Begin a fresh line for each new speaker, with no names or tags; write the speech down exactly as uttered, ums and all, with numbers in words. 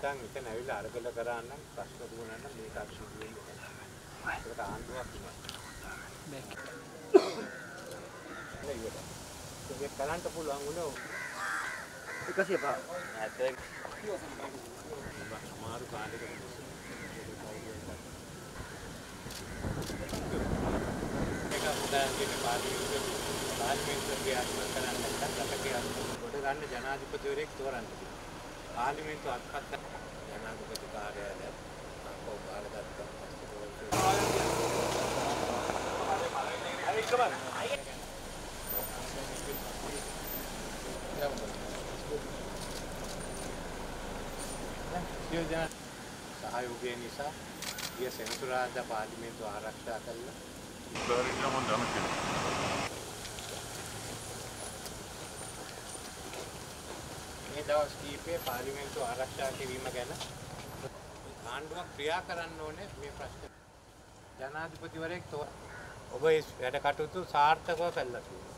නැත්නම් මෙතන ඇවිල්ලා අරගල කරා නම් ප්‍රශ්න දුවනවා නම් මේක අක්ෂර වෙන්නේ නැහැ. ඒකට ආණ්ඩුවක් නෑ. මේක. ඒක කරන්න පුළුවන් වුණා. එකසිය පහ. නැත්නම් අමාරු කාලයකට ඒක උදාහරණයක් පාර්ලිමේන්තුවේ පාර්ලිමේන්තුවේ ආත්ම කරන්න නැත්නම් රටේ කොට ගන්න ජනාධිපතිවරයෙක් තෝරන්න. පාර්ලිමේන්තුව අත්පත් ජනාධිපති කාර්යාලය අපෝ බාරගත්තා. යෝජනා සහයෝගය නිසා ගිය සෙනසුරාදා පාර්ලිමේන්තුව ආරක්ෂා කළා.
බාරින්න මොන් දම කියලා.
මේ දවස් කීපේ පාර්ලිමේන්තුව ආරක්ෂා කිරීම ගැන ආණ්ඩුවක් ක්‍රියා කරන්න ඕනේ මේ ප්‍රශ්න. ජනාධිපතිවරයෙක් ඔබ ඒ වැඩ කටයුතු සාර්ථකව කළා.